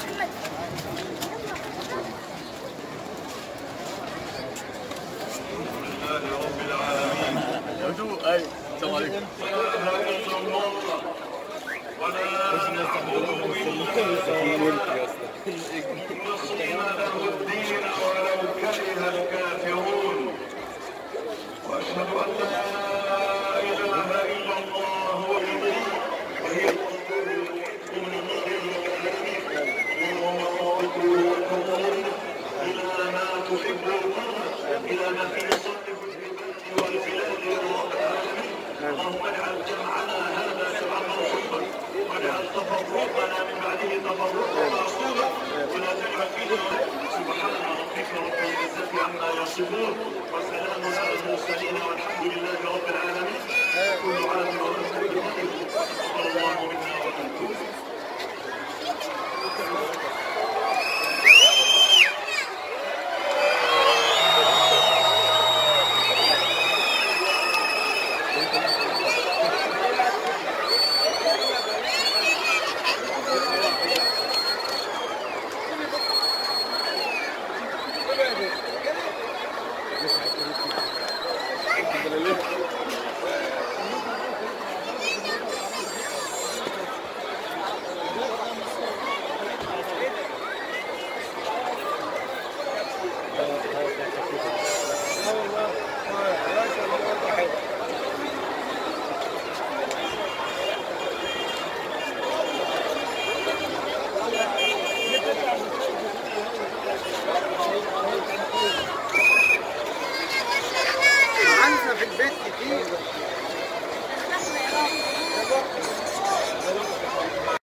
رب العالمين. أي السلام عليكم. ولا نعبد مخلصين له الدين ولو كره الكافرون. واشهد ان لا اله الا الله وحده وهي الى ما تحب الى ما في صدق العباد والبلاد رب العالمين. اللهم اجعل جمعنا هذا جمعا مرحوما واجعل تفرقنا من بعده تفرقا معصوما ولا تجعل فينا. سبحان ربك رب العزه عما يصفون وسلام على المرسلين والحمد لله رب العالمين. كل عام وانتم بخير. تقبل الله منا ومنكم. في البيت كتير.